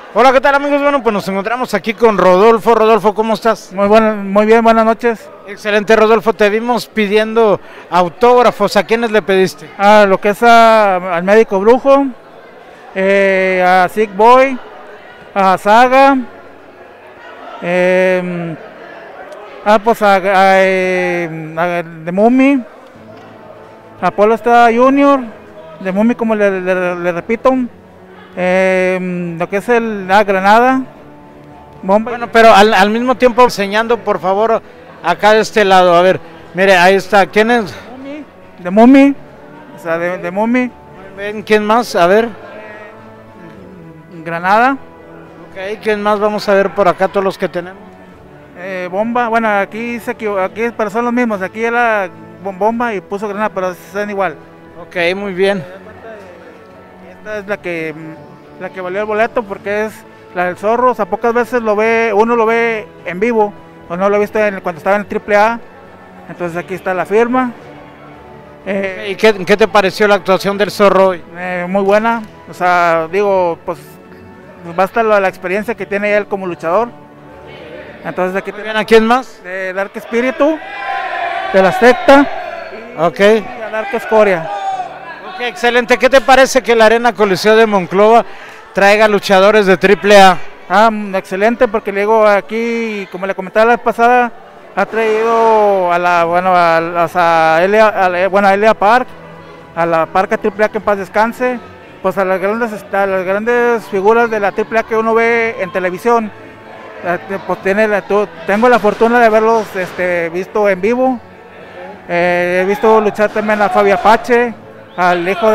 Hola, ¿qué tal amigos? Bueno, pues nos encontramos aquí con Rodolfo. Rodolfo, ¿cómo estás? Muy bien, buenas noches. Excelente, Rodolfo. Te vimos pidiendo autógrafos. ¿A quiénes le pediste? Lo que es al Médico Brujo, a Sick Boy, a Saga, pues The Mummy, a Polo Estrada Junior, The Mummy, como le repito, lo que es Granada, Bomba. Bueno, pero al mismo tiempo enseñando, por favor, acá de este lado. A ver, mire, ahí está. ¿Quién es? The Mummy, o sea, de Mummy. ¿Ven quién más? A ver. Granada. Ok, ¿quién más? Vamos a ver por acá todos los que tenemos. Bomba, bueno, aquí pero son los mismos. Aquí era Bomba y puso Granada, pero son igual. Ok, muy bien. Esta es la que valió el boleto porque es la del Zorro. O sea, pocas veces uno lo ve en vivo, o no lo he visto cuando estaba en el AAA. Entonces aquí está la firma. ¿Y qué te pareció la actuación del Zorro hoy? Muy buena, o sea, digo, pues basta la experiencia que tiene él como luchador. Entonces aquí Muy bien, ¿a quién más? De Dark Espíritu, de la secta, Ok. y a Dark Escoria. Ok, excelente. ¿Qué te parece que la Arena Coliseo de Monclova traiga luchadores de AAA? Excelente, porque le digo aquí, como le comentaba la vez pasada, ha traído a Elia Park, a la Parca AAA, que en paz descanse, pues a las grandes figuras de la AAA que uno ve en televisión. Pues tengo la fortuna de haberlos visto en vivo. He visto luchar también a Fabi Apache, al hijo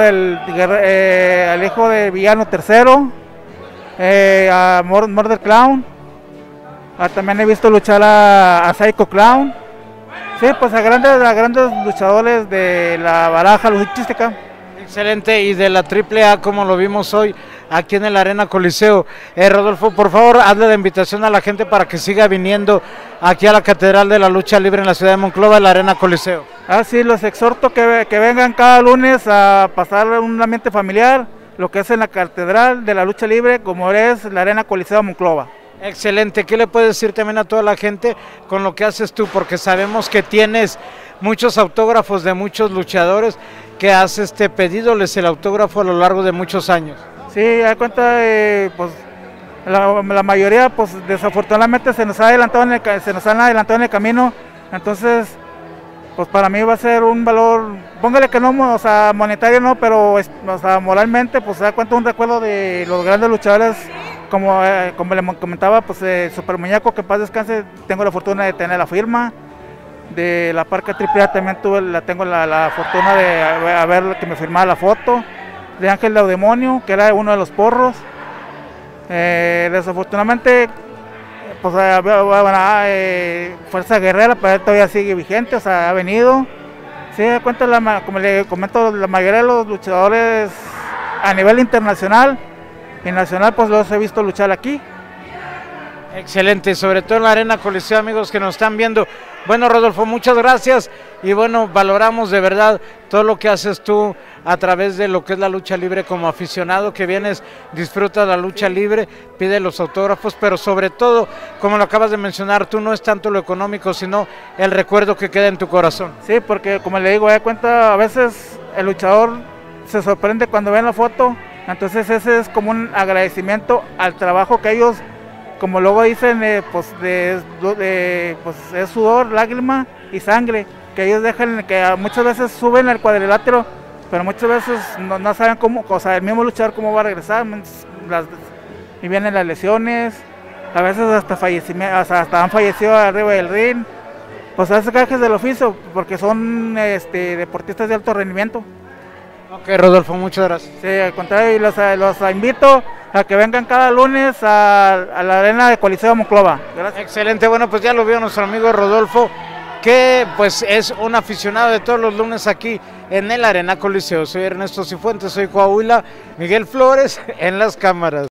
de Villano Tercero, a Murder Clown. También he visto luchar a Psycho Clown. Sí, pues a grandes luchadores de la baraja luchística. Excelente, y de la AAA, como lo vimos hoy aquí en el Arena Coliseo. Rodolfo, por favor, hazle la invitación a la gente para que siga viniendo aquí a la Catedral de la Lucha Libre en la ciudad de Monclova, el Arena Coliseo. Sí, los exhorto que vengan cada lunes a pasar un ambiente familiar, lo que es en la Catedral de la Lucha Libre, como es la Arena Coliseo de Monclova. Excelente. ¿Qué le puedes decir también a toda la gente con lo que haces tú? Porque sabemos que tienes muchos autógrafos de muchos luchadores, que has pedídoles el autógrafo a lo largo de muchos años. Sí, da cuenta, pues la mayoría, pues desafortunadamente se nos han adelantado en el camino. Entonces, pues para mí va a ser un valor, póngale que no, o sea, monetario no, pero o sea, moralmente, pues se da cuenta un recuerdo de los grandes luchadores, como le comentaba, pues Super Muñeco, que en paz descanse. Tengo la fortuna de tener la firma de la Parca AAA, también tengo la fortuna de ver que me firmara la foto de Ángel Demonio, que era uno de los porros. Desafortunadamente, pues Fuerza Guerrera, pero todavía sigue vigente, o sea, ha venido. Sí, da cuenta, como le comento, la mayoría de los luchadores a nivel internacional y nacional, pues los he visto luchar aquí. Excelente, sobre todo en la Arena Coliseo, amigos que nos están viendo. Bueno, Rodolfo, muchas gracias, y bueno, valoramos de verdad todo lo que haces tú a través de lo que es la lucha libre. Como aficionado que vienes, disfruta la lucha libre, pide los autógrafos, pero sobre todo, como lo acabas de mencionar, tú no es tanto lo económico, sino el recuerdo que queda en tu corazón. Sí, porque como le digo, da cuenta, a veces el luchador se sorprende cuando ven la foto. Entonces ese es como un agradecimiento al trabajo que ellos, como luego dicen, pues es sudor, lágrima y sangre, que ellos dejan, que muchas veces suben al cuadrilátero, pero muchas veces no saben cómo, o sea, el mismo luchador cómo va a regresar, y vienen las lesiones, a veces hasta fallecimiento, o sea, hasta han fallecido arriba del ring. Pues hace gajes del oficio, porque son deportistas de alto rendimiento. Ok, Rodolfo, muchas gracias. Sí, al contrario, y los invito a que vengan cada lunes a la Arena de Coliseo de Monclova. Gracias. Excelente, bueno, pues ya lo vio nuestro amigo Rodolfo, que pues es un aficionado de todos los lunes aquí en el Arena Coliseo. Soy Ernesto Cifuentes, soy Coahuila, Miguel Flores en las cámaras.